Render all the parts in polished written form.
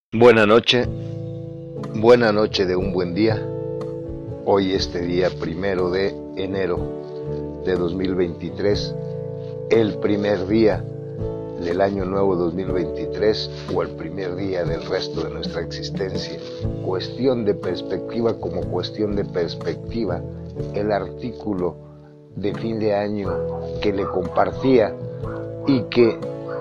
Buena noche de un buen día. Hoy este día 1 de enero de 2023, el primer día del año nuevo 2023 o el primer día del resto de nuestra existencia. Cuestión de perspectiva como cuestión de perspectiva, el artículo de fin de año que le compartía y que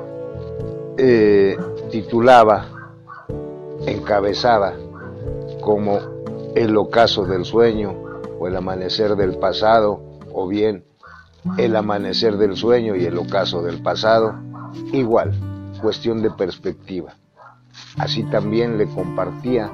titulaba, encabezaba como el ocaso del sueño o el amanecer del pasado, o bien el amanecer del sueño y el ocaso del pasado, igual, cuestión de perspectiva. Así también le compartía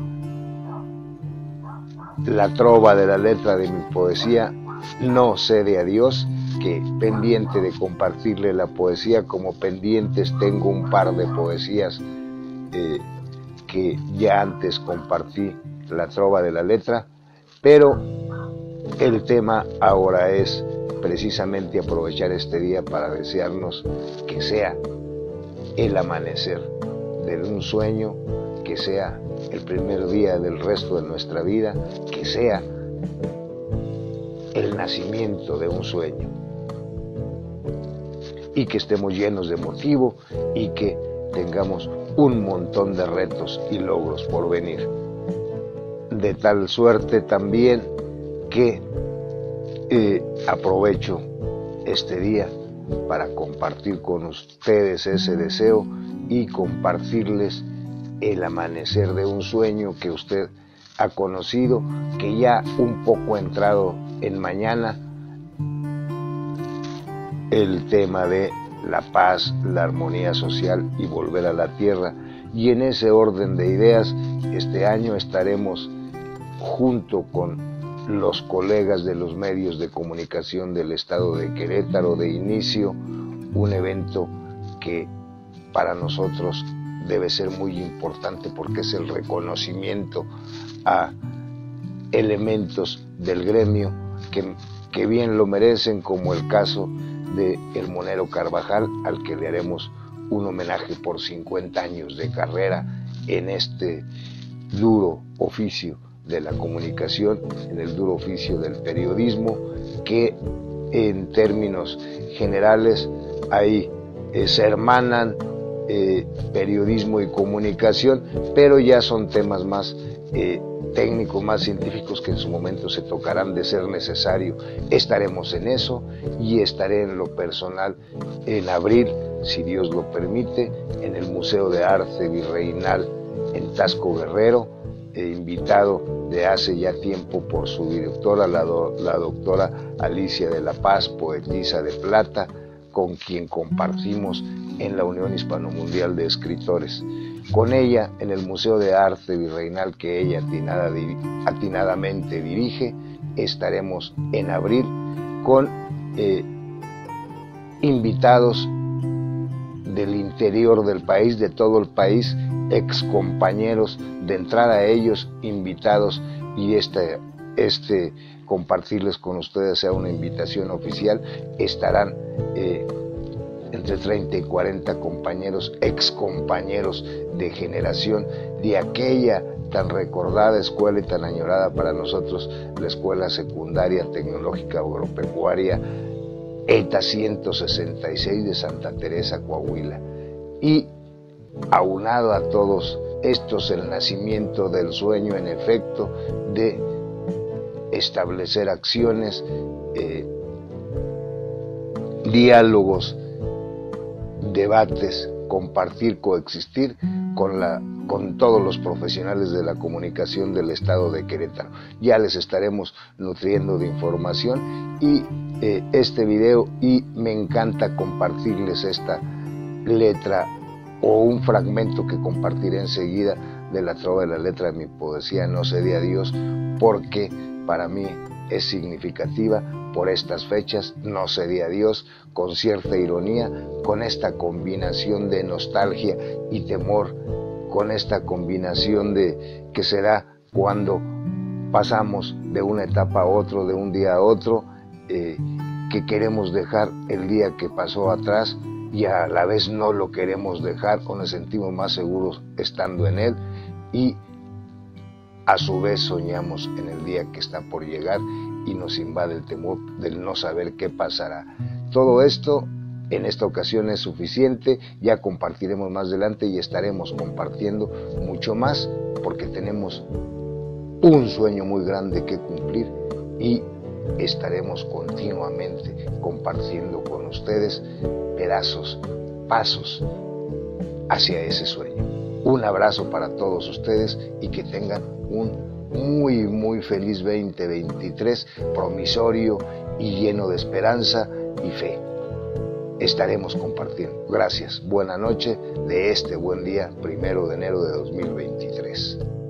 la trova de la letra de mi poesía No cede a Dios, que pendiente de compartirle la poesía, como pendientes tengo un par de poesías que ya antes compartí la trova de la letra, pero el tema ahora es precisamente aprovechar este día para desearnos que sea el amanecer de un sueño, que sea el primer día del resto de nuestra vida, que sea el nacimiento de un sueño, y que estemos llenos de motivo y que tengamos un montón de retos y logros por venir. De tal suerte también que aprovecho este día para compartir con ustedes ese deseo y compartirles el amanecer de un sueño que usted ha conocido, que ya un poco ha entrado en mañana, el tema de la paz, la armonía social y volver a la tierra. Y en ese orden de ideas, este año estaremos junto con los colegas de los medios de comunicación del estado de Querétaro de inicio un evento que para nosotros debe ser muy importante porque es el reconocimiento a elementos del gremio que bien lo merecen, como el caso de El Monero Carvajal, al que le haremos un homenaje por 50 años de carrera en este duro oficio de la comunicación, en el duro oficio del periodismo, que en términos generales ahí se hermanan periodismo y comunicación, pero ya son temas más técnicos, más científicos, que en su momento se tocarán de ser necesario. Estaremos en eso, y estaré en lo personal en abril, si Dios lo permite, en el Museo de Arte Virreinal en Tasco Guerrero, invitado de hace ya tiempo por su directora, la doctora Alicia de la Paz, poetisa de plata, con quien compartimos en la Unión Hispano-Mundial de Escritores. Con ella, en el Museo de Arte Virreinal que ella atinadamente dirige, estaremos en abril con invitados del interior del país, de todo el país, excompañeros, de entrada a ellos, invitados, y compartirles con ustedes sea una invitación oficial. Estarán entre 30 y 40 compañeros, excompañeros de generación de aquella tan recordada escuela y tan añorada para nosotros, la Escuela Secundaria Tecnológica Agropecuaria ETA 166 de Santa Teresa, Coahuila. Y aunado a todos estos, el nacimiento del sueño, en efecto, de establecer acciones, diálogos, debates, compartir, coexistir con todos los profesionales de la comunicación del estado de Querétaro. Ya les estaremos nutriendo de información y este video, y me encanta compartirles esta letra o un fragmento que compartiré enseguida de la trova de la letra de mi poesía No cede a Dios, porque para mí es significativa por estas fechas. No cede a Dios, con cierta ironía, con esta combinación de nostalgia y temor, con esta combinación de que será cuando pasamos de una etapa a otro, de un día a otro, que queremos dejar el día que pasó atrás y a la vez no lo queremos dejar o nos sentimos más seguros estando en él, y a su vez soñamos en el día que está por llegar y nos invade el temor del no saber qué pasará. Todo esto en esta ocasión es suficiente, ya compartiremos más adelante y estaremos compartiendo mucho más porque tenemos un sueño muy grande que cumplir y estaremos continuamente compartiendo con ustedes pedazos, pasos hacia ese sueño. Un abrazo para todos ustedes y que tengan un muy feliz 2023, promisorio y lleno de esperanza y fe. Estaremos compartiendo. Gracias. Buena noche de este buen día, 1 de enero de 2023.